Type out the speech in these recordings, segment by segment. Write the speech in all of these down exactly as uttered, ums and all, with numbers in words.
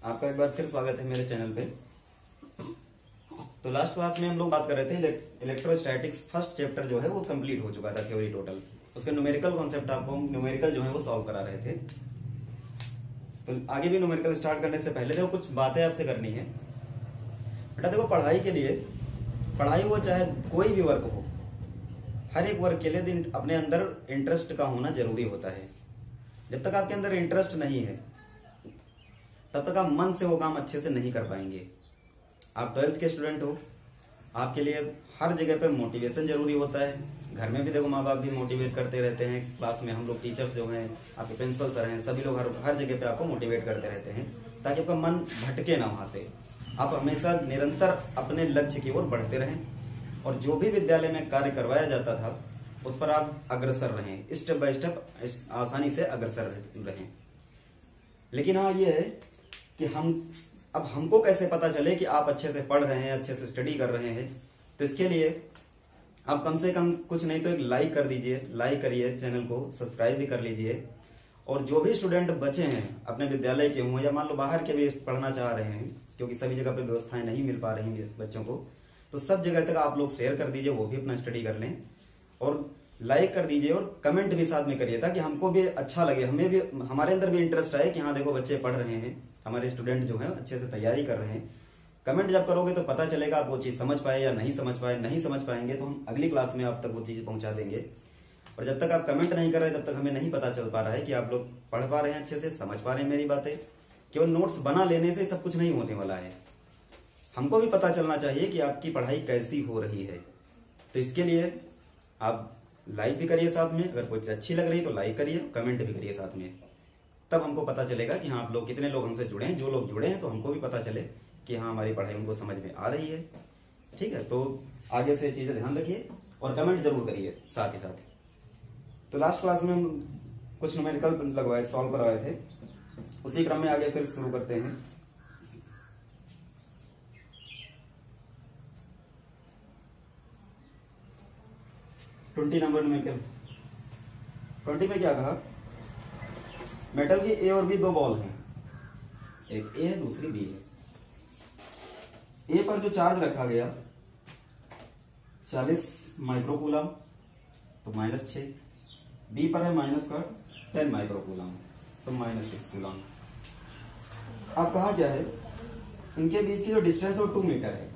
आपका एक बार फिर स्वागत है मेरे चैनल पे। तो लास्ट क्लास में हम लोग बात कर रहे थे इलेक्ट्रोस्टैटिक्स फर्स्ट चैप्टर जो है वो कंप्लीट हो चुका था, थ्योरी टोटल। उसके न्यूमेरिकल कॉन्सेप्ट आपको न्यूमेरिकल जो है वो सॉल्व करा रहे थे। तो आगे भी न्यूमेरिकल स्टार्ट करने से पहले देखो कुछ बातें आपसे करनी है बेटा। देखो पढ़ाई के लिए, पढ़ाई वो चाहे कोई भी वर्क हो, हर एक वर्क के लिए अपने अंदर इंटरेस्ट का होना जरूरी होता है। जब तक आपके अंदर इंटरेस्ट नहीं है तब तक आप मन से वो काम अच्छे से नहीं कर पाएंगे। आप ट्वेल्थ के स्टूडेंट हो, आपके लिए हर जगह पे मोटिवेशन जरूरी होता है। घर में भी देखो माँ बाप भी मोटिवेट करते रहते हैं, क्लास में हम लोग टीचर्स जो हैं, आपके प्रिंसिपल सर हैं, सभी लोग हर हर जगह पे आपको मोटिवेट करते रहते हैं ताकि आपका मन भटके ना वहां से। आप हमेशा निरंतर अपने लक्ष्य की ओर बढ़ते रहें और जो भी विद्यालय में कार्य करवाया जाता था उस पर आप अग्रसर रहें, स्टेप बाय स्टेप आसानी से अग्रसर रहें। लेकिन हाँ ये है कि हम अब हमको कैसे पता चले कि आप अच्छे से पढ़ रहे हैं, अच्छे से स्टडी कर रहे हैं। तो इसके लिए आप कम से कम कुछ नहीं तो एक लाइक कर दीजिए, लाइक करिए, चैनल को सब्सक्राइब भी कर लीजिए। और जो भी स्टूडेंट बचे हैं अपने विद्यालय के हों या मान लो बाहर के भी पढ़ना चाह रहे हैं, क्योंकि सभी जगह पे व्यवस्थाएं नहीं मिल पा रही हैं बच्चों को, तो सब जगह तक आप लोग शेयर कर दीजिए, वो भी अपना स्टडी कर लें। और लाइक कर दीजिए और कमेंट भी साथ में करिए ताकि हमको भी अच्छा लगे, हमें भी, हमारे अंदर भी इंटरेस्ट आए कि हाँ देखो बच्चे पढ़ रहे हैं, हमारे स्टूडेंट जो हैं अच्छे से तैयारी कर रहे हैं। कमेंट जब करोगे तो पता चलेगा आप वो चीज समझ पाए या नहीं समझ पाए। नहीं समझ पाएंगे तो हम अगली क्लास में आप तक वो चीज पहुंचा देंगे। और जब तक आप कमेंट नहीं कर रहे तब तक हमें नहीं पता चल पा रहा है कि आप लोग पढ़ पा रहे हैं, अच्छे से समझ पा रहे हैं मेरी बातें। केवल नोट्स बना लेने से सब कुछ नहीं होने वाला है, हमको भी पता चलना चाहिए कि आपकी पढ़ाई कैसी हो रही है। तो इसके लिए आप लाइक भी करिए साथ में, अगर कोई अच्छी लग रही तो लाइक करिए, कमेंट भी करिए साथ में। तब हमको पता चलेगा कि हाँ आप लोग कितने लोग हमसे जुड़े हैं। जो लोग जुड़े हैं तो हमको भी पता चले कि हाँ हमारी पढ़ाई उनको समझ में आ रही है। ठीक है, तो आगे से चीजें ध्यान रखिए और कमेंट जरूर करिए साथ ही साथ। तो लास्ट क्लास में हम कुछ न्यूमेरिकल लगवाए, सॉल्व करवाए थे, उसी क्रम में आगे फिर शुरू करते हैं। Twenty number numerical. ट्वेंटी में क्या कहा, मेटल की ए और बी दो बॉल हैं, एक ए है दूसरी बी है। ए पर जो चार्ज रखा गया चालीस माइक्रोकूलम तो माइनस छह, बी पर है माइनस का टेन माइक्रोकूलम तो माइनस सिक्स कूलम। अब कहा क्या है, इनके बीच की जो डिस्टेंस है वो टू मीटर है।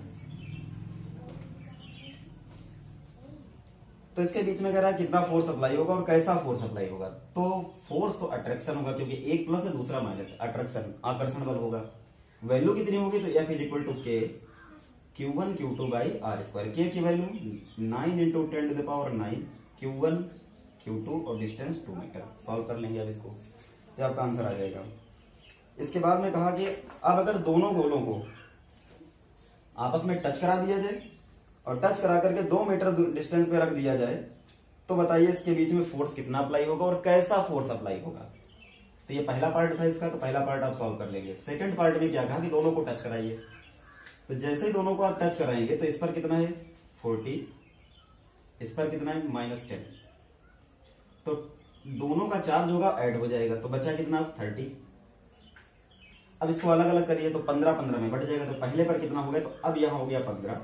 तो इसके बीच में कह रहा है कितना फोर्स अप्लाई होगा और कैसा फोर्स अप्लाई होगा। तो फोर्स तो अट्रैक्शन होगा, क्योंकि एक प्लस है दूसरा माइनस, अट्रैक्शन आकर्षण बल होगा। वैल्यू कितनी होगी तो F is equal to K q one q two by are square. K की value nine into ten to the power nine, q one q two और डिस्टेंस टू मीटर। सॉल्व कर लेंगे अब इसको, तो आपका आंसर आ जाएगा। इसके बाद में कहा कि अब अगर दोनों गोलों को आपस में टच करा दिया जाए और टच करा करके दो मीटर डिस्टेंस पे रख दिया जाए तो बताइए इसके बीच में फोर्स कितना अप्लाई होगा और कैसा फोर्स अप्लाई होगा। तो ये पहला पार्ट था इसका, तो पहला पार्ट आप सॉल्व कर लेंगे। सेकंड पार्ट में क्या कहा कि दोनों को टच कराइए। तो जैसे ही दोनों को आप टच कराएंगे तो इस पर कितना है फोर्टी, इस पर कितना है माइनस टेन, तो दोनों का चार्ज होगा ऐड हो जाएगा, तो बचा कितना थर्टी। अब इसको अलग अलग करिए तो पंद्रह पंद्रह में बढ़ जाएगा। तो पहले पर कितना हो गया, तो अब यहां हो गया पंद्रह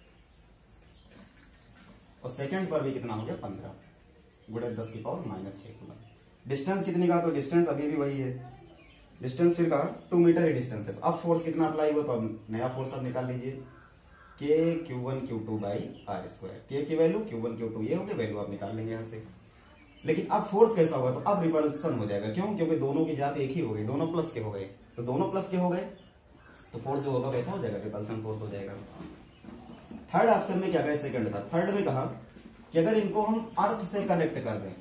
और सेकंड पर भी कितना हो गया पंद्रह, गुणे दस की पावर माइनस छह कूलम। डिस्टेंस कितनी का, तो डिस्टेंस अभी भी वही है, डिस्टेंस फिर कहा टू मीटर ही डिस्टेंस है। तो अब फोर्स कितना अप्लाई हुआ, तो अब नया फोर्स अब निकाल लीजिए, K q one q two by are square. K की value q one q two ये होगी, वैल्यू आप निकाल लेंगे यहाँ से। लेकिन अब फोर्स कैसा होगा, तो अब रिपल्सन हो जाएगा। क्यों, क्योंकि दोनों की जात एक ही हो गई, दोनों प्लस के हो गए। तो दोनों प्लस के हो गए तो फोर्स जो होगा कैसा हो जाएगा, रिपल्सन फोर्स हो जाएगा। थर्ड ऑप्शन में क्या कहा, सेकंड था। थर्ड में कहा कि अगर इनको हम अर्थ से कनेक्ट कर दें,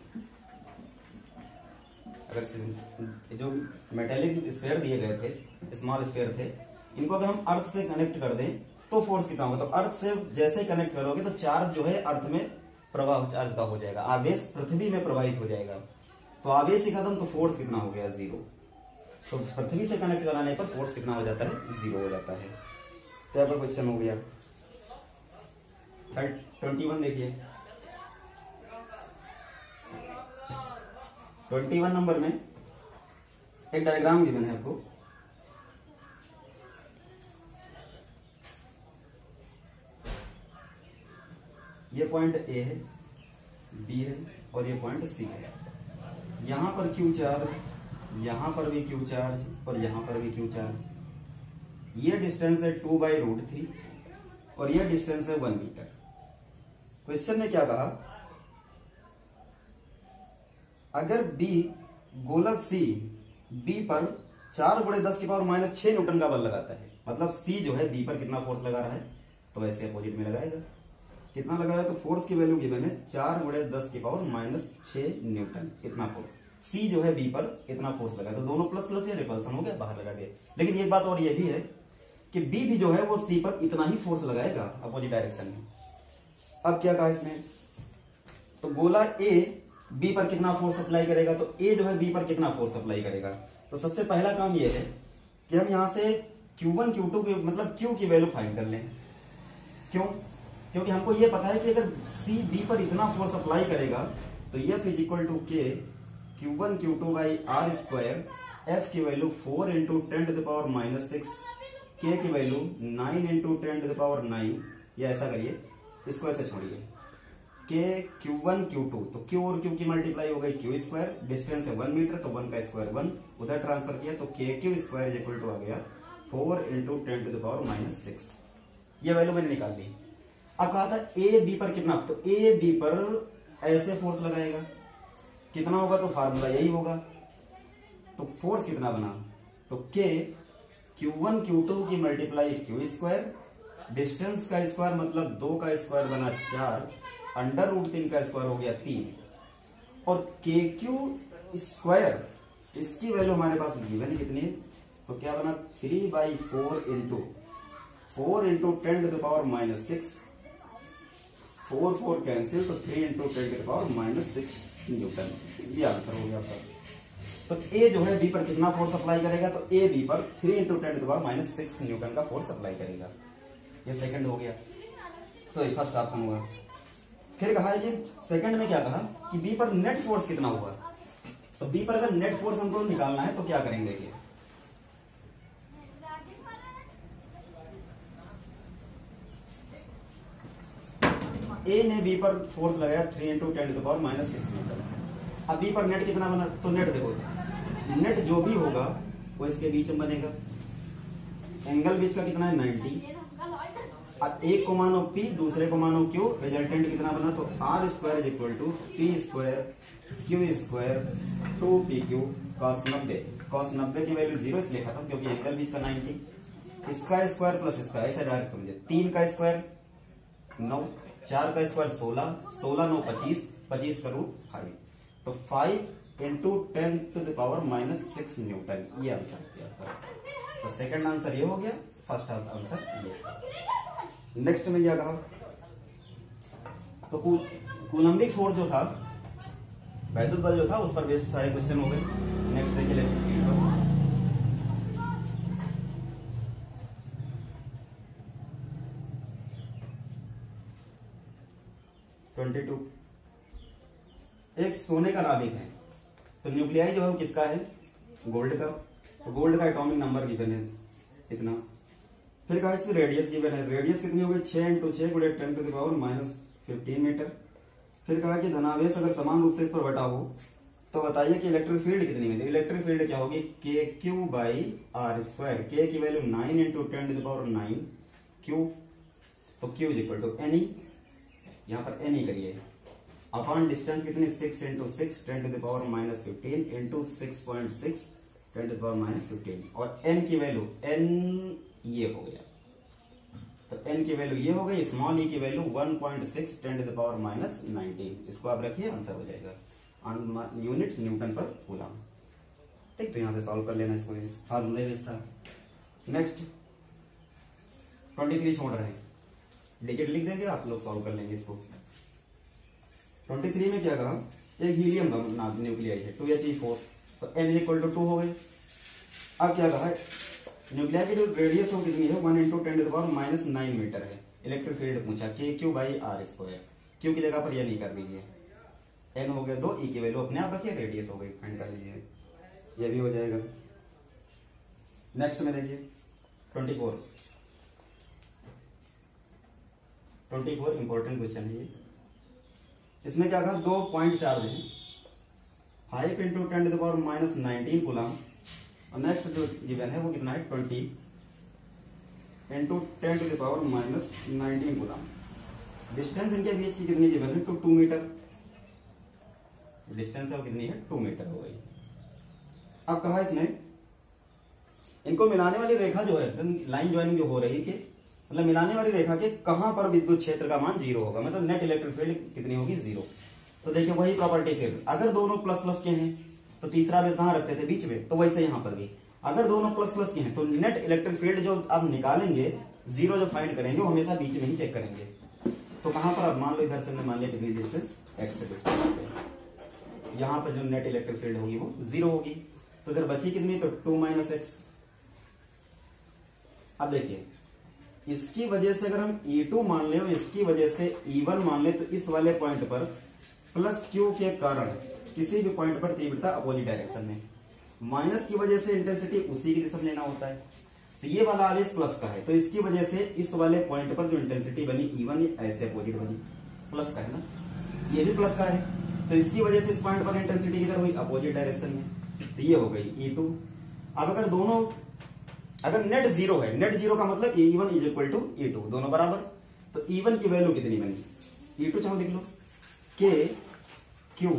अगर जो मेटेलिक स्फीयर दिए गए थे, स्मॉल स्फीयर थे, इनको अगर हम अर्थ से कनेक्ट कर दें तो फोर्स कितना होगा। तो अर्थ से जैसे ही कनेक्ट करोगे तो चार्ज जो है अर्थ में प्रवाह चार्ज का हो जाएगा, आवेश पृथ्वी में प्रवाहित हो जाएगा। तो आवेश ही खत्म तो फोर्स कितना हो गया, जीरो। तो पृथ्वी से कनेक्ट कराने पर फोर्स कितना हो जाता है, जीरो हो जाता है। तो आपका क्वेश्चन हो गया। ट्वेंटी वन देखिए, ट्वेंटी वन नंबर में एक डायग्राम गिवन है आपको। ये पॉइंट ए है, बी है और ये पॉइंट सी है। यहां पर क्यू चार्ज, यहां पर भी क्यू चार्ज और यहां पर भी क्यू चार्ज। ये डिस्टेंस है टू बाई रूट थ्री और ये डिस्टेंस है वन मीटर। क्वेश्चन ने क्या कहा, अगर बी गोलक सी बी पर चार गुणे दस की पावर माइनस छह न्यूटन का बल लगाता है, मतलब सी जो है बी पर कितना फोर्स लगा रहा है, तो वैसे अपोजिट में लगाएगा। कितना लगा रहा है, तो फोर्स की वैल्यू गिवन है चार गुणे दस की पावर माइनस छह न्यूटन, इतना फोर्स। सी जो है बी पर इतना फोर्स लगा, तो दोनों प्लस प्लस या रिपल्सन हो गया, बाहर लगा दिया। लेकिन एक बात और ये भी है कि बी भी जो है वो सी पर इतना ही फोर्स लगाएगा अपोजिट डायरेक्शन में। अब क्या कहा इसमें, तो गोला ए बी पर कितना फोर्स अप्लाई करेगा, तो ए जो है बी पर कितना फोर्स अप्लाई करेगा। तो सबसे पहला काम ये है कि हम यहां से क्यू वन क्यू टू की मतलब क्यू की वैल्यू फाइंड कर लें। क्यों, क्योंकि हमको ये पता है कि अगर सी बी पर इतना फोर्स अप्लाई करेगा तो F is equal to K q one q two by are square. F की value four into ten to the power minus six, K की value nine into ten to the power nine, या ऐसा करिए इसको ऐसे छोड़िए, K q one q two, तो q और क्यू की मल्टीप्लाई हो गई क्यू स्क्वायर, डिस्टेंस है वन मीटर तो वन का स्क्वायर वन, उधर ट्रांसफर किया तो K q square is equal to आ गया four into ten to the power minus six. ये वैल्यू मैंने निकाल ली। अब कहा था ए बी पर कितना, तो ए बी पर ऐसे फोर्स लगाएगा, कितना होगा, तो फार्मूला यही होगा। तो फोर्स कितना बना, तो K q one q two की मल्टीप्लाई क्यू स्क्वायर, डिस्टेंस का स्क्वायर मतलब दो का स्क्वायर बना चार, अंडर रूट तीन का स्क्वायर हो गया तीन, और के क्यू स्क्वायर इसकी वैल्यू हमारे पास गिवन कितनी है, तो क्या बना three by four into four into ten to the power minus six, four four cancel तो three into ten to the power minus six newton. ये आंसर हो गया आपका। तो ए जो है बी पर कितना फोर्स अप्लाई करेगा, तो ए बी पर three into ten to the power minus six newton का फोर्स अप्लाई करेगा। ये सेकंड हो गया, तो ये फर्स्ट ऑप्शन हुआ। फिर कहा है कि सेकंड में क्या कहा कि बी पर नेट फोर्स कितना हुआ, तो बी पर अगर नेट फोर्स हमको निकालना है तो क्या करेंगे, देखिए ए ने बी पर फोर्स लगाया three into ten to the power minus six newton. अब बी पर नेट कितना बना, तो नेट देखो, नेट जो भी होगा वो इसके बीच में बनेगा। एंगल बीच का कितना है नाइन्टी। अब एक को मानो पी, दूसरे को मानो क्यू, रिजल्टेंट कितना बना, तो R square is equal to P square Q square two P Q cos नब्बे। कॉस नब्बे की वैल्यू जीरो इसलिए खत्म क्योंकि एंगल बीच का नाइन्टी, इसका स्क्वायर प्लस इसका, ऐसे डायरेक्ट समझे। तीन का स्क्वायर नौ, चार का स्क्वायर सोलह, सोलह नौ पच्चीस, पच्चीस का रूट फाइव, तो five into ten to the power minus six newton. ये आंसर किया, तो सेकंड आंसर ये हो गया, फर्स्ट आंसर ये। नेक्स्ट में क्या कहा, तो कूलम्बिक फोर्स जो था, वैद्युत बल जो था, उस पर बेस्ड सारे क्वेश्चन हो गए। नेक्स्ट देखिए इलेक्ट्रिक फील्ड पर। ट्वेंटी टू, एक सोने का नाभिक है, तो न्यूक्लियाई जो है वो किसका है, गोल्ड का, तो गोल्ड का एटॉमिक नंबर गिवन है इतना। फिर कहा इससे रेडियस गिवन है, रेडियस कितनी हो गई, छह इंटू छह गुणे ten to the power minus fifteen metre. फिर कहा कि धनावेश अगर समान रूप से इस पर बटा हो तो बताइए कि इलेक्ट्रिक फील्ड कितनी मिलेगी। इलेक्ट्रिक फील्ड क्या होगी, के Q by are square, K की value nine into ten to the power nine, q तो q is equal to n e, यहाँ पर एनी करिए, अपॉन डिस्टेंस कितनी six into six ten to the power minus fifteen into six point six ten to the power minus fifteen, और n की वैल्यू n ये हो गया, तो एन की वैल्यू ये हो गई, स्मॉल ई की value one point six ten to the power minus nineteen. इसको आप रखिए, आंसर हो जाएगा यूनिट न्यूटन पर कूलम। ठीक, तो यहां से सॉल्व कर लेना इसको, फार्मूले में था। नेक्स्ट ट्वेंटी थ्री छोड़ रहे हैं, डिजिट लिख देंगे, आप लोग सॉल्व कर लेंगे इसको। ट्वेंटी थ्री में क्या कहा, एक हीलियम का न्यूक्लियाई है टू एच ई फोर, तो एन इक्वल टू टू हो गई। अब क्या कहा है, न्यूक्लियाई की जो रेडियस हो कितनी है, one into ten to the power minus nine metre है। इलेक्ट्रिक फील्ड पूछा K Q by are square, q की जगह पर ये नहीं कर दीजिए, एन हो गया दो, ई की वैल्यू अपने आप रखिए, रेडियस हो गई, फाइंड कर लीजिए, ये भी हो जाएगा। नेक्स्ट में देखिए twenty four, twenty four important question है ये। इसमें क्या कहा, दो पॉइंट चार्ज है, five into ten to the power minus nineteen coulomb, और नेक्स्ट जो गिवन है वो कितना है, twenty into ten to the power minus nineteen coulomb. Distance इनके बीच की कितनी गिवन है, तो टू मीटर। डिस्टेंस अब कितनी है, टू मीटर हो गई। अब कहा इसने इनको मिलाने वाली रेखा जो है, लाइन ज्वाइनिंग जो हो रही है, कि मतलब मिलाने वाली रेखा के कहां पर विद्युत क्षेत्र का मान जीरो होगा, मतलब नेट इलेक्ट्रिक फील्ड कितनी होगी, जीरो। तो देखिए वही प्रॉपर्टी, फिर अगर दोनों प्लस प्लस के हैं तो तीसरा बेस कहां रखते थे, बीच में, तो वैसे यहां पर भी अगर दोनों प्लस प्लस के हैं तो नेट इलेक्ट्रिक फील्ड जो आप निकालेंगे, जीरो जो फाइंड करेंगे वो हमेशा बीच में ही चेक करेंगे। तो कहां पर, अब मान लो इधर से हमने मान लिया कितनी डिस्टेंस, एक्स से डिस्टेंस, यहां पर जो नेट इलेक्ट्रिक फील्ड होगी वो जीरो होगी। तो इधर बची कितनी, तो टू माइनस एक्स। अब देखिए इसकी वजह से अगर हम ई टू मान लें और इसकी वजह से ई वन मान लें, तो इस वाले पॉइंट पर प्लस क्यू के कारण किसी भी पॉइंट पर तीव्रता अपोजिट डायरेक्शन में, माइनस की वजह से इंटेंसिटी उसी की दिशा में लेना होता है। तो ये वाला आवेश प्लस का है, तो इसकी वजह से इस वाले पॉइंट पर जो इंटेंसिटी बनी ई वन, ऐसे अपोजिट बनी, प्लस का है ना, ये भी प्लस का है, तो इसकी वजह से इस पॉइंट पर इंटेंसिटी किधर हुई, अपोजिट डायरेक्शन में। तो ये हो गई ई टू। अब अगर दोनों, अगर नेट जीरो है, नेट जीरो का मतलब E one is equal to E two, दोनों बराबर, तो ई वन की वैल्यू कितनी बनी, ई टू चाहो लिख लो, के क्यू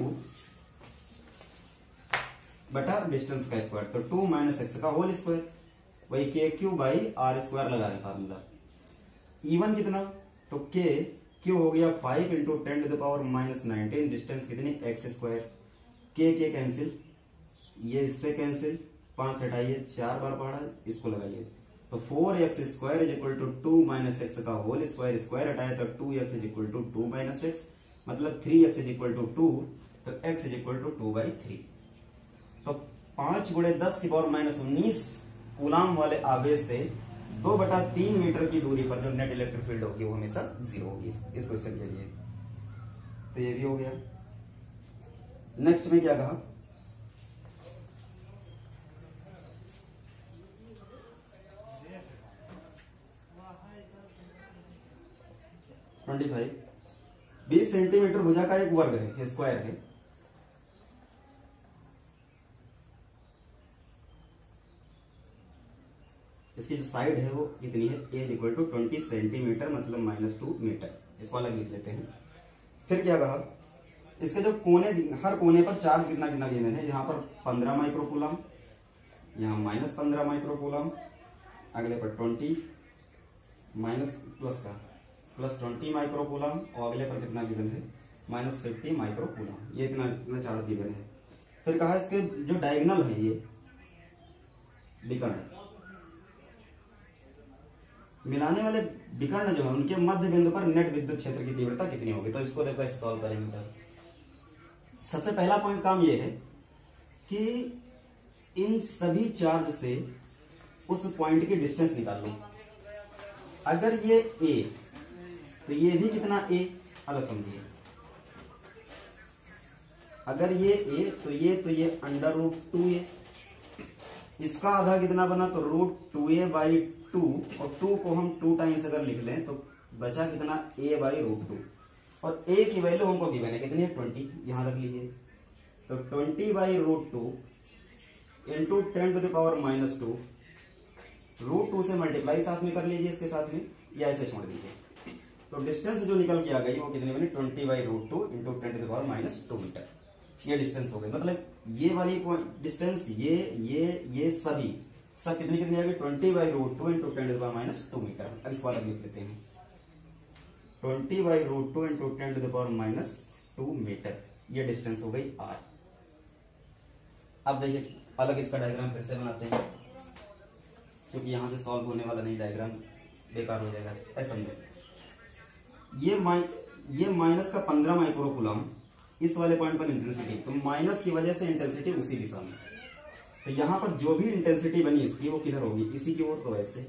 बटा डिस्टेंस का स्क्वायर, तो टू माइनस एक्स का होल स्क्वायर, वही K Q by are square लगा रहे फार्मूला। ई वन कितना, तो के क्यू हो गया five into ten to the power minus nineteen, distance कितनी, x square, K K cancel, ये इससे कैंसिल, पांच हटाइए, चार बार पढ़ा, इसको लगाइए, तो four X square is equal to two minus x का होल स्क्वायर, स्क्वायर हटाया तो two X is equal to two minus X, मतलब three X is equal to two, तो X is equal to two by three. तो पांच गुणे दस की पावर माइनस उन्नीस कूलाम वाले आवेश से दो बटा तीन मीटर की दूरी पर जो नेट इलेक्ट्रिक फील्ड होगी वो हमेशा जीरो होगी इस क्वेश्चन के लिए। तो ये भी हो गया। नेक्स्ट में क्या कहा, ट्वेंटी फाइव बीस सेंटीमीटर भुजा का एक वर्ग है, स्क्वायर है। इसकी जो साइड है वो कितनी है, A equal to twenty centimetre, मतलब माइनस टू मीटर, इसको अलग लिख लेते हैं। फिर क्या कहा, इसके जो कोने, हर कोने पर चार्ज कितना कितना गिवन है, यहाँ पर पंद्रह माइक्रोकूलम, यहाँ माइनस पंद्रह माइक्रोकूलम, अगले पर ट्वेंटी माइनस प्लस का प्लस ट्वेंटी माइक्रोकूलम, और अगले पर कितना गिवन है, माइनस फिफ्टी माइक्रोकूलम, ये इतना इतना चार्ज गिवन है। फिर कहा इसके जो डायगोनल है, ये विकर्ण, मिलाने वाले विकर्ण जो है उनके मध्य बिंदु पर नेट विद्युत क्षेत्र की तीव्रता कितनी होगी। तो इसको देखो ऐसे सॉल्व करेंगे। सबसे पहला पॉइंट काम ये है कि इन सभी चार्ज से उस पॉइंट की डिस्टेंस निकाल लो। अगर ये ए, तो ये भी कितना ए, अलग समझिए, अगर ये ए तो ये तो ये अंडर रूट टू ए, इसका आधा कितना बना, तो root two A by two, और टू को हम टू टाइम्स अगर लिख लें तो बचा कितना, ए बाई रूट टू, और ए की वैल्यू हमको गिवन है कितनी है, ट्वेंटी, यहां रख लीजिए। तो twenty by root two into ten to the power minus two, root two से मल्टीप्लाई साथ में कर लीजिए इसके साथ में, या ऐसे छोड़ दीजिए। तो डिस्टेंस जो निकल के आ गई वो कितनी बनी, twenty by root two into ten to the power minus two metre, ये डिस्टेंस हो गई। मतलब ये वाली डिस्टेंस, ये ये ये सभी सब कितनी कितनी आ गई, twenty by root two into ten to the power minus two metre. अब इसको अलग लिख लेते हैं, twenty by root two into ten to the power minus two metre, ये डिस्टेंस हो गई आर। अब देखिए अलग इसका डायग्राम फिर से बनाते हैं, क्योंकि यहां से सॉल्व होने वाला नहीं, डायग्राम बेकार हो जाएगा। ऐसा समझो, ये माइ ये माइनस का पंद्रह माइक्रोकूलम इस वाले पॉइंट पर इंटेंसिटी, तो माइनस की वजह से इंटेंसिटी उसी दिशा में, तो यहां पर जो भी इंटेंसिटी बनी इसकी वो किधर होगी, इसी की ओर। तो ऐसे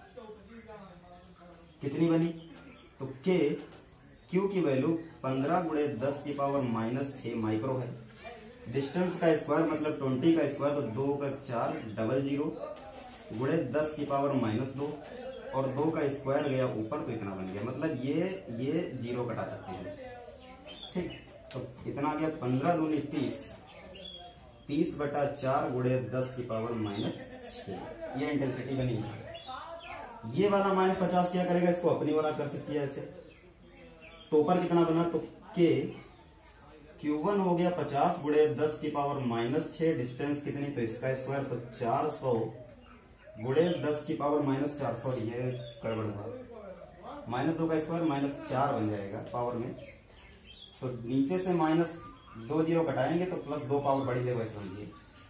कितनी बनी, तो के क्यू की वैल्यू पंद्रह गुणे दस की पावर माइनस छह माइक्रो है। डिस्टेंस का स्क्वायर मतलब ट्वेंटी का स्क्वायर, तो दो का चार, डबल जीरो गुणे दस की पावर माइनस दो, और दो का स्क्वायर गया ऊपर तो इतना बन गया। मतलब ये ये जीरो कटा सकते हैं, ठीक। तो इतना आ गया पंद्रह दूनी तीस, तीस बटा चार गुड़े दस की पावर माइनस छह, ये इंटेंसिटी बनी है। ये वाला माइनस पचास क्या करेगा, इसको अपनी वाला कर सकती है ऐसे। तो ऊपर कितना बना, तो के क्यू वन हो गया पचास गुड़े दस की पावर माइनस छह, डिस्टेंस कितनी, तो इसका स्क्वायर, तो चार सौ गुड़े दस की पावर माइनस चार सौ, ये गड़बड़ हुआ, माइनस दो का स्क्वायर माइनस चार बन जाएगा पावर में। तो नीचे से माइनस दो जीरो कटाएंगे तो प्लस दो पावर बढ़ी है, वैसे समझिए।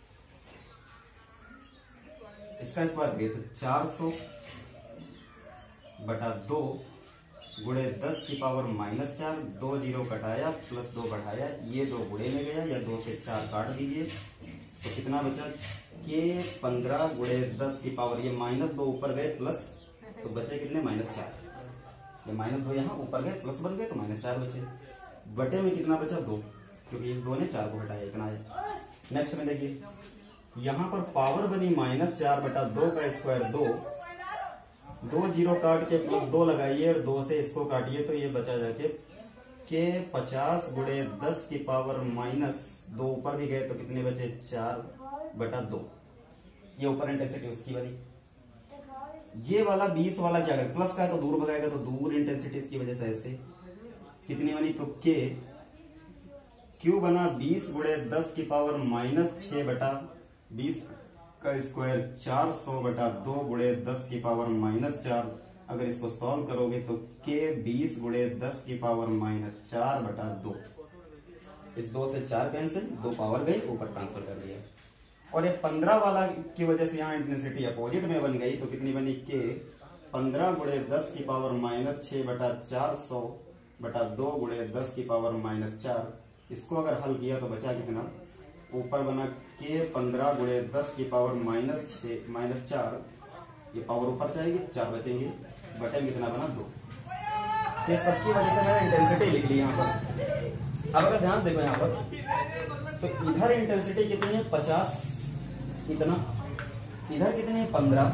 इसका स्क्वायर भी तो चार सौ बटा दो गुड़े दस की पावर माइनस चार, दो जीरो कटाया प्लस दो बढ़ाया, ये दो गुड़े में गया, या दो से चार काट दीजिए तो कितना बचा, के पंद्रह गुड़े दस की पावर, ये माइनस दो ऊपर गए प्लस, तो बचे कितने, माइनस चार। ये माइनस दो यहाँ ऊपर गए प्लस बन गए तो माइनस चार बचे। बटे में कितना बचा, दो, क्योंकि इस दो ने चार को हटाया, इतना है। नेक्स्ट में देखिए, यहाँ पर पावर बनी माइनस चार बटा दो का स्क्वायर दो, दो जीरो काट के प्लस दो लगाइए और दो से इसको काटिए तो ये बचा जाके के पचास गुड़े दस की पावर माइनस दो, ऊपर भी गए तो कितने बचे, चार बटा दो। ये ऊपर इंटेंसिटी उसकी बनी। ये वाला बीस वाला क्या करेगा, प्लस का है तो दूर भगाएगा, तो दूर इंटेंसिटी इसकी वजह से ऐसे कितनी बनी, तो के क्यू बना बीस गुड़े दस की पावर माइनस छह बटा बीस का स्क्वायर चार सौ बटा दो गुड़े दस की पावर माइनस चार। अगर इसको सॉल्व करोगे तो के बीस गुड़े दस की पावर माइनस चार बटा दो, इस दो से चार कैंसिल, दो पावर गई, ऊपर ट्रांसफर कर दिया। और ये पंद्रह वाला की वजह से यहाँ इंटेंसिटी अपोजिट में बन गई, तो कितनी बनी, के पंद्रह गुड़े दस की पावर माइनस छह बटा चार सौ बटा दो गुड़े दस की पावर माइनस चार। इसको अगर हल किया तो बचा कितना, ऊपर बना के पंद्रह गुड़े दस की पावर माइनस छह माइनस चार, ये पावर ऊपर जाएगी, चार बचेंगे, बटे में कितना बना, दो। तो सबकी वजह से मैंने इंटेंसिटी लिख ली यहाँ पर। अब अगर ध्यान देखो यहाँ पर, तो इधर इंटेंसिटी कितनी है, पचास, इतना, इधर कितनी है, पंद्रह।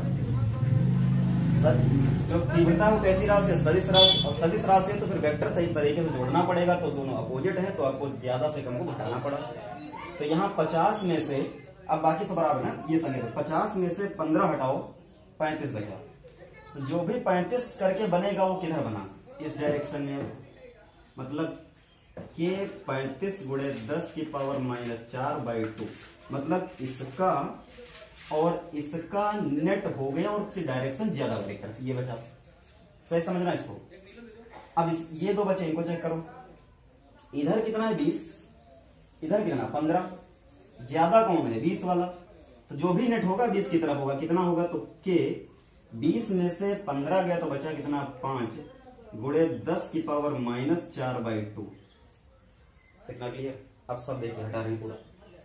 जो तीव्रता है वो कैसी राशि है, सदिश राशि, और सदिश राशि है तो फिर वेक्टर तरीके से जोड़ना पड़ेगा, तो दोनों अपोजिट है तो आपको ज्यादा से कम को घटाना पड़ा। तो यहाँ पचास में से, अब बाकी सब बराबर है, ये समझे, तो पचास में से पंद्रह हटाओ, पैंतीस बचा। तो जो भी पैंतीस करके बनेगा वो किधर बना, इस डायरेक्शन में। मतलब के पैंतीस गुड़े दस की पावर माइनस चार बाई टू, मतलब इसका और इसका नेट हो गया और इसकी डायरेक्शन ज्यादा ब्रेकर, ये बचा। सही समझना इसको। अब इस, ये दो बचे, इनको चेक करो। इधर कितना है, बीस, इधर कितना, पंद्रह। ज्यादा कौन है, बीस वाला। तो जो भी नेट होगा बीस की तरफ होगा, कितना होगा, तो के बीस में से पंद्रह गया तो बचा कितना, पांच गुड़े दस की पावर माइनस चार बाई टू। इतना क्लियर। अब सब देखिए, हटा रहे हैं पूरा।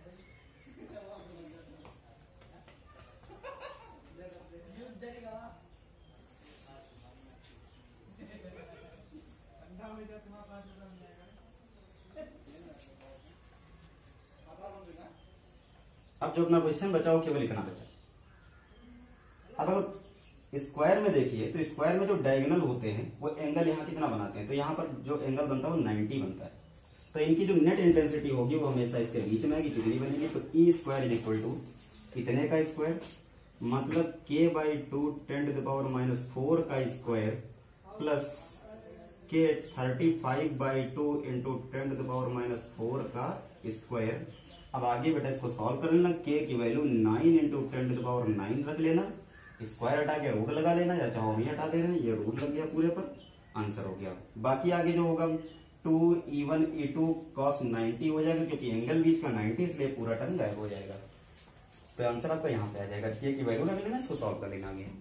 अब जो अपना क्वेश्चन बचा हो केवल इतना बचा। अब अगर स्क्वायर में देखिए तो स्क्वायर में जो डायगोनल होते हैं वो एंगल यहाँ कितना बनाते हैं, तो यहाँ पर जो एंगल बनता है वो नाइन्टी बनता है। तो इनकी जो नेट इंटेंसिटी होगी वो हमेशा इसके बीच में आएगी, कितनी बनेगी, तो E square is equal to कितने का स्क्वायर, मतलब K by two ten to the power minus four का square plus K thirty five by two into ten to the power minus four का स्क्वायर। अब आगे बेटा इसको सॉल्व कर लेना, के की value nine into ten to the power nine रख लेना, स्क्वायर हटा के रूट लगा लेना, या चाहो भी हटा देना, ये रूट लग गया पूरे पर, आंसर हो गया। बाकी आगे जो होगा two E one E two cos ninety हो जाएगा, क्योंकि एंगल बीच का नाइन्टी, इसलिए पूरा टर्म गायब हो जाएगा। तो आंसर आपका यहाँ से आ जाएगा, के की वैल्यू रख लेना, इसको सॉल्व कर लेना आगे।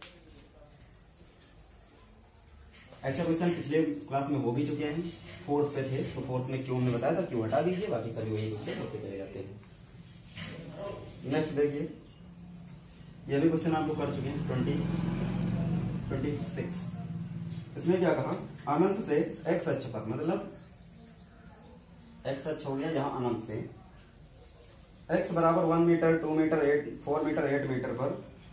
ऐसे क्वेश्चन पिछले क्लास में हो भी चुके हैं, फोर्स पे थे तो फोर्स में क्यों हमने बताया था, क्यों हटा दीजिए, बाकी सभी वही क्वेश्चन होते चले जाते हैं। नेक्स्ट देखिए, ये भी क्वेश्चन आप लोग कर चुके हैं, ट्वेंटी ट्वेंटी सिक्स। इसमें क्या कहा, अनंत से एक्स अक्ष पर, मतलब एक्स अक्ष हो गया जहां अनंत से एक्स बराबर one metre, two metre, eight four metre, eight metre पर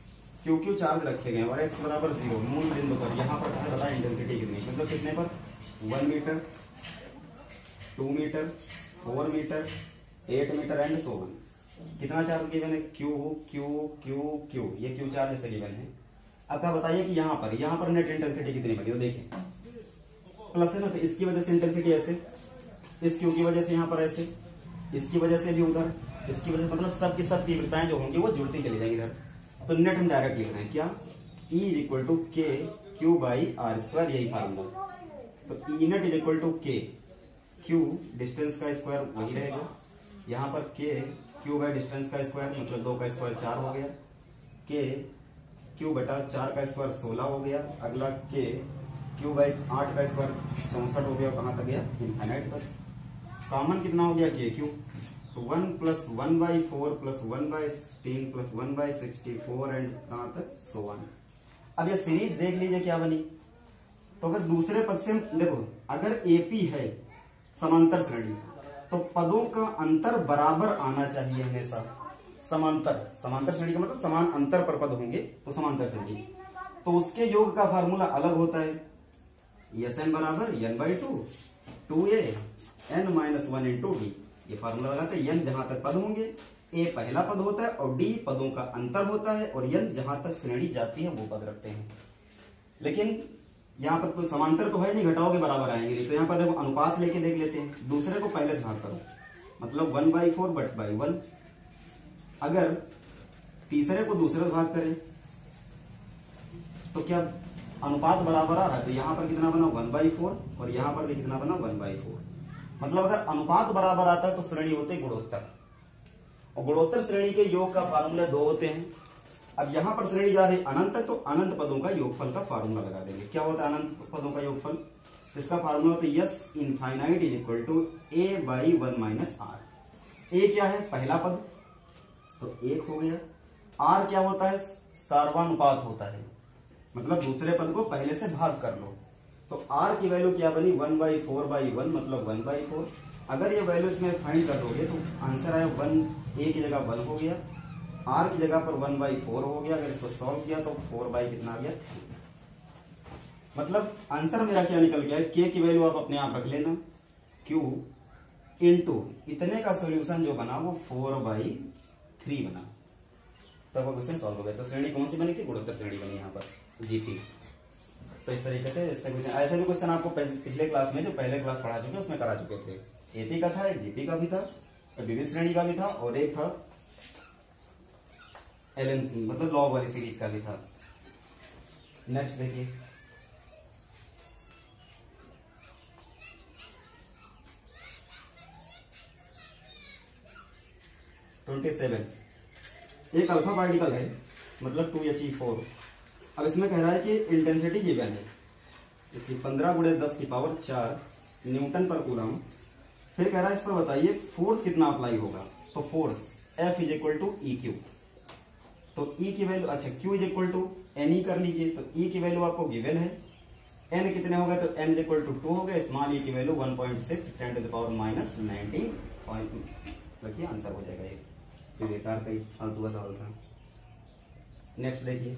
क्यू क्यू चार्ज रखे गए और एक्स बराबर जीरो मूल बिंदु पर यहाँ पर कहा बताया इंटेंसिटी कितनी, मतलब कितने पर, one metre, two metre, four metre, eight metre and so on. कितना चार्ज गिवन है, क्यू क्यू क्यू क्यू, ये क्यू चार्ज ऐसे गिवन है। अब क्या बताइए कि यहाँ पर यहाँ पर नेट इंटेंसिटी कितनी बनी, तो देखिए प्लस है ना, तो इसकी वजह से इंटेंसिटी ऐसे, इस क्यू की वजह से यहाँ पर ऐसे, इसकी वजह से भी उधर, इसकी वजह से, मतलब सब की सब तीव्रताएं जो होंगी वो जुड़ती चली जाएंगी इधर। तो नेट हम डायरेक्ट लिख रहे हैं क्या, E is equal to K Q by are square, यही फार्मूला। तो E net is equal to K Q distance का स्क्वायर वही रहेगा, यहाँ पर के क्यू बाई डिस्टेंस का स्क्वायर मतलब दो का स्क्वायर चार हो गया, के क्यू बटा चार का स्क्वायर सोलह हो गया, अगला के क्यू बाई आठ का स्क्वायर चौसठ हो गया, कहां तक गया, इनफाइनाइट तक। कॉमन कितना हो गया, के क्यू, तो one plus one by four plus one by sixteen plus one by sixty four and कहां तक, सो वन। अब ये सीरीज देख लीजिए क्या बनी। तो अगर दूसरे पद से देखो, अगर एपी है समांतर श्रेणी, तो पदों का अंतर बराबर आना चाहिए हमेशा। समांतर समांतर श्रेणी का मतलब समान अंतर पर पद होंगे तो समांतर श्रेणी, तो उसके योग का फार्मूला अलग होता है, एस एन बराबर N by two two A N minus one into D. ये फार्मूला लगाते हैं, एन जहां तक पद होंगे, ए पहला पद होता है और डी पदों का अंतर होता है, और एन जहां तक श्रेणी जाती है वो पद रखते हैं। लेकिन यहाँ पर तो समांतर तो है नहीं, घटाओगे बराबर आएंगे, तो यहाँ पर देखो अनुपात लेके देख लेते हैं। दूसरे को पहले से भाग करो, मतलब one by four but by one. अगर तीसरे को दूसरे से भाग करें तो क्या अनुपात बराबर आ रहा है, तो यहाँ पर कितना बना, वन बाई फोर, और यहाँ पर भी कितना बना, वन बाई फोर। मतलब अगर अनुपात बराबर आता है तो श्रेणी होते गुणोत्तर, और गुणोत्तर श्रेणी के योग का फार्मूला दो होते हैं। अब यहां पर श्रेणी जा रही अनंत तक, तो अनंत पदों का योगफल का फार्मूला लगा देंगे। क्या होता है अनंत पदों का योगफल, इसका फार्मूला होता है S infinite is equal to A by one minus R. A क्या है, पहला पद, तो एक हो गया। आर क्या होता है, सार्वानुपात होता है, मतलब दूसरे पद को पहले से भाग कर लो। तो आर की वैल्यू क्या बनी, one by four by one मतलब वन बाई फोर। अगर ये वैल्यू इसमें फाइंड कर दोगे तो आंसर आया वन, ए की जगह वन हो गया, आर की जगह पर वन बाई फोर हो गया। अगर इसको सॉल्व किया तो फोर बाई कितना आ गया, मतलब आंसर मेरा क्या निकल गया है, के की वैल्यू आप अपने आप रख लेना, क्यू इंटू इतने का सोल्यूशन जो बना वो फोर बाई थ्री बना, तब वो क्वेश्चन सॉल्व हो गया। तो श्रेणी कौन सी बनी थी, गुणोत्तर श्रेणी बनी यहाँ पर, जीपी। तो इस तरीके से इससे क्वेश्चन, ऐसे भी क्वेश्चन आपको पिछले क्लास में जो पहले क्लास पढ़ा चुके उसमें करा चुके थे। एपी का था, एक जीपी का भी था, विविध श्रेणी का भी था, और एक था एलन मतलब लॉग वाली सीरीज का भी था। नेक्स्ट देखिए, ट्वेंटी सेवन, एक अल्फा पार्टिकल है मतलब टू एच ई फोर। अब इसमें कह रहा है कि इंटेंसिटी गिवन है इसकी पंद्रह गुणे दस की पावर चार न्यूटन पर कूलम। फिर कह रहा है इस पर बताइए फोर्स कितना अप्लाई होगा, तो force F is equal to E Q. तो E की वैल्यू, अच्छा Q is equal to N E कर लीजिए, तो E की वैल्यू आपको गिवन है, N कितने हो गए, तो N is equal to two हो गए, स्मॉल E की value one point six ten to the power minus nineteen point, रखिए आंसर हो जाएगा ये। तो बेकार का फालतू का सवाल था। नेक्स्ट देखिए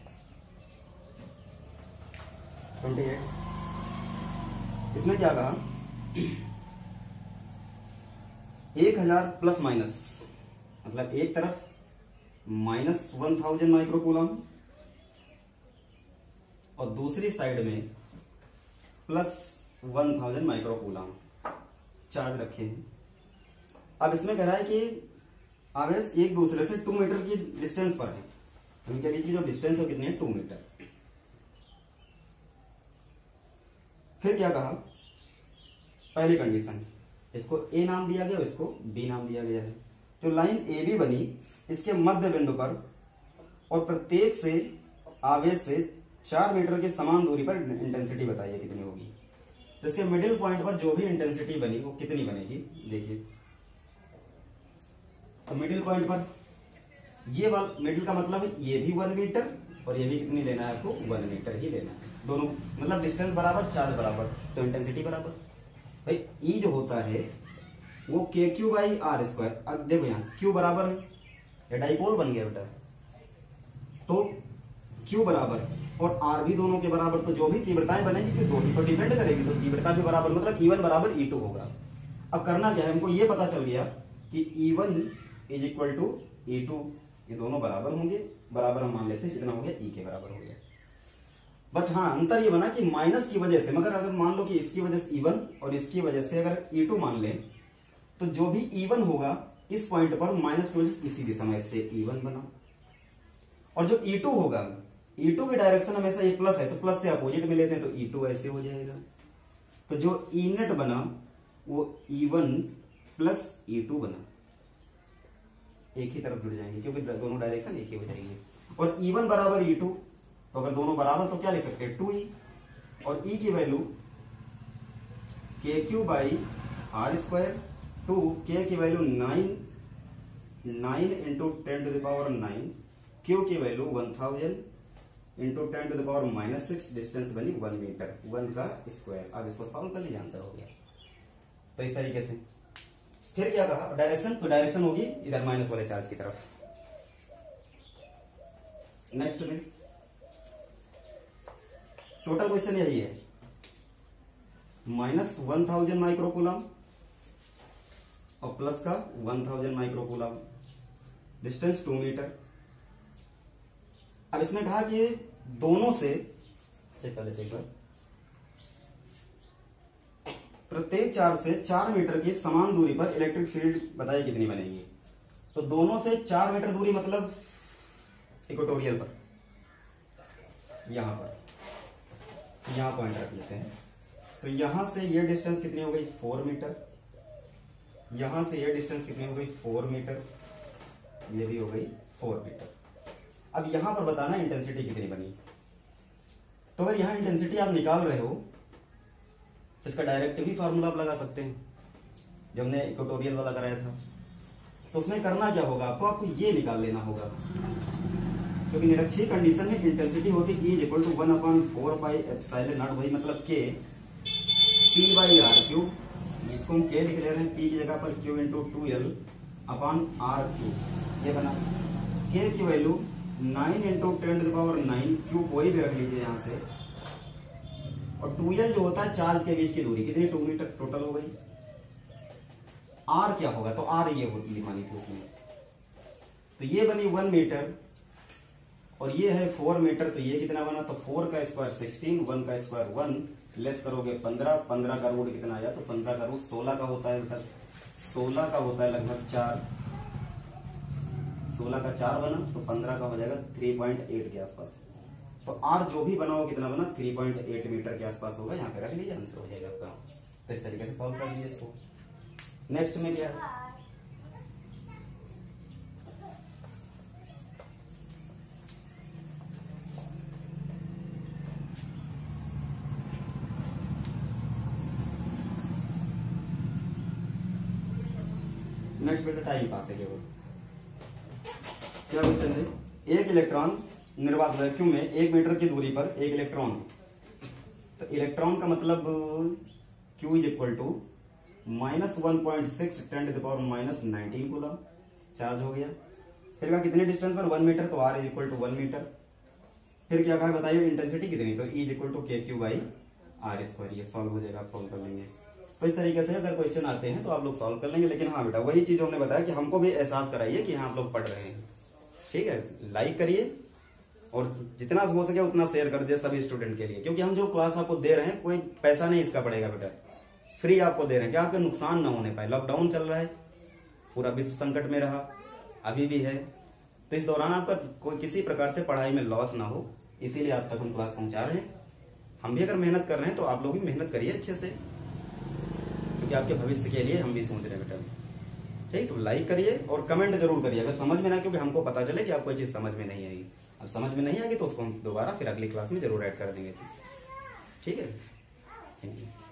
ट्वेंटी एट, इसमें क्या कहा, एक हजार प्लस माइनस मतलब एक तरफ माइनस वन थाउजेंड माइक्रोकूलम और दूसरी साइड में plus one thousand microcoulomb charge रखे हैं। अब इसमें कह रहा है कि आवेश एक दूसरे से टू मीटर की डिस्टेंस पर है, इनके बीच की जो डिस्टेंस है कितनी है, टू मीटर। फिर क्या कहा, पहली कंडीशन, इसको ए नाम दिया गया, इसको बी नाम दिया गया है। जो लाइन ए बी बनी इसके मध्य बिंदु पर और प्रत्येक से आवेश से चार मीटर की समान दूरी पर इंटेंसिटी बताइए कितनी होगी। तो इसके मिडिल पॉइंट पर जो भी इंटेंसिटी बनी वो कितनी बनेगी, देखिए। तो मिडिल पॉइंट पर ये वाला मिडिल का मतलब ये भी वन मीटर और ये भी कितनी लेना है आपको, वन मीटर ही लेना है। दोनों मतलब डिस्टेंस बराबर, चार्ज बराबर, तो इंटेंसिटी बराबर। भाई ई जो होता है वो के क्यू बाई आर स्क्वायर। अब देखो यहाँ क्यू बराबर है, ये डाइपोल बन गया बेटा। तो क्यू बराबर और आर भी दोनों के बराबर, तो जो भी तीव्रताएं बनेगी फिर दो ही पर डिपेंड करेगी, तो तीव्रता भी बराबर मतलब ई वन बराबर ई टू होगा। अब करना क्या है, हमको ये पता चल गया कि E one is equal to E two, ये दोनों बराबर होंगे, बराबर हम मान लेते हैं कितना हो गया, ई के बराबर हो गया। बट हाँ अंतर ये बना कि माइनस की वजह से, मगर अगर मान लो कि इसकी वजह से ई वन और इसकी वजह से अगर ई टू मान लें, तो जो भी ई वन होगा इस पॉइंट पर माइनस की वजह से इसी दिशा में, इससे ई वन बना, और जो ई टू होगा, ई टू की डायरेक्शन हमेशा ये प्लस है तो प्लस से अपोजिट में लेते हैं, तो ई टू ऐसे हो जाएगा। तो जो ई नेट बना वो E one plus E two बना, एक ही तरफ जुड़ जाएंगे क्योंकि दोनों डायरेक्शन एक ही हो जाएंगे। और ई वन बराबर ई टू, तो अगर दोनों बराबर तो क्या लिख सकते हैं, टू ई, और ई की value K Q by are square, टू के की value nine, nine into ten to the power nine, Q की value one thousand into ten to the power minus six, distance बनी वन मीटर, वन का square. अब इसको solve कर लीजिए, answer हो गया। तो इस तरीके से फिर क्या कहा, डायरेक्शन, तो डायरेक्शन होगी इधर माइनस वाले चार्ज की तरफ। नेक्स्ट में टोटल क्वेश्चन यही है, माइनस वन थाउजेंड माइक्रोकूलम और प्लस का one thousand microcoulomb, distance two metre. अब इसने कहा कि दोनों से, चेक कर लेते एक बार, प्रत्येक चार्ज से चार मीटर की समान दूरी पर इलेक्ट्रिक फील्ड बताइए कितनी बनेगी। तो दोनों से चार मीटर दूरी मतलब इक्वेटोरियल पर, यहां पर, यहां पॉइंट रख लेते हैं, तो यहां से ये डिस्टेंस कितनी हो गई, फोर मीटर, यहां से ये डिस्टेंस कितनी हो गई, फोर मीटर, ये भी हो गई फोर मीटर। अब यहां पर बताना इंटेंसिटी कितनी बनी। तो अगर यहां इंटेंसिटी आप निकाल रहे हो तो इसका डायरेक्ट भी फार्मूला आप लगा सकते हैं, जो हमने इक्वेटोरियल वाला कराया था। तो उसमें करना क्या होगा, आपको आपको ये निकाल लेना होगा, क्योंकि निरक्षीय कंडीशन में इंटेंसिटी होती है is equal to one upon four by epsilon nought, वही मतलब के पी बाई आर क्यू, इसको हम के लिख ले रहे हैं, पी की जगह पर Q into two L upon R Q, ये बना। के की value nine into ten to the power nine, Q कोई भी रख लीजिए यहां से, और टू एल जो होता है चार्ज के बीच की दूरी, कितनी, टू मीटर टोटल हो गई। आर क्या होगा, तो आर ये होती मानी थी उसमें, तो ये बनी वन मीटर और ये है फोर मीटर, तो ये कितना बना, तो फोर का स्क्वायर सिक्सटीन, वन का स्क्वायर वन, लेस करोगे पंद्रह, पंद्रह का रूट कितना आया, तो पंद्रह का रूट सोलह का होता है बेटा, सोलह का होता है लगभग चार, सोलह का चार बना तो पंद्रह का हो जाएगा थ्री पॉइंट एट के आसपास। तो आर जो भी बना हो कितना बना, थ्री पॉइंट एट मीटर के आसपास होगा, यहाँ पे रख लीजिए, आंसर हो जाएगा आपका। तो इस तरीके से सॉल्व कर लीजिए इसको। नेक्स्ट में क्या है, नेक्स्ट बेटा टाइम पास है केवल। क्या क्वेश्चन है, एक इलेक्ट्रॉन निर्वात वैक्यूम में एक मीटर की दूरी पर एक इलेक्ट्रॉन, तो इलेक्ट्रॉन का मतलब Q is equal to minus one point six ten to the power minus nineteen coulomb charge हो गया। फिर कहा कितने डिस्टेंस पर, वन मीटर, तो R is equal to one metre. फिर क्या कहा बताइए इंटेंसिटी कितनी, तो E is equal to K Q by are square, ये सॉल्व हो जाएगा, आप सॉल्व कर लेंगे। तो इस तरीके से अगर क्वेश्चन आते हैं तो आप लोग सॉल्व कर लेंगे। लेकिन हाँ बेटा वही चीज हमने बताया कि हमको भी एहसास कराइए कि हाँ आप लोग पढ़ रहे हैं, ठीक है। लाइक करिए और जितना हो सके उतना शेयर कर दिए सभी स्टूडेंट के लिए, क्योंकि हम जो क्लास आपको दे रहे हैं कोई पैसा नहीं इसका पड़ेगा बेटा, फ्री आपको दे रहे हैं, क्या आपका नुकसान ना होने पाए। लॉकडाउन चल रहा है, पूरा विश्व संकट में रहा, अभी भी है, तो इस दौरान आपका कोई किसी प्रकार से पढ़ाई में लॉस ना हो, इसीलिए आप तक हम क्लास पहुंचा रहे हैं। हम भी अगर मेहनत कर रहे हैं तो आप लोग भी मेहनत करिए अच्छे से, क्योंकि आपके भविष्य के लिए हम भी सोच रहे हैं बेटा, ठीक। तो लाइक करिए और कमेंट जरूर करिए अगर समझ में ना, क्योंकि हमको पता चले कि आपको ये चीज समझ में नहीं आई। अब समझ में नहीं आएगी तो उसको हम दोबारा फिर अगली क्लास में जरूर ऐड कर देंगे, ठीक है। Thank you.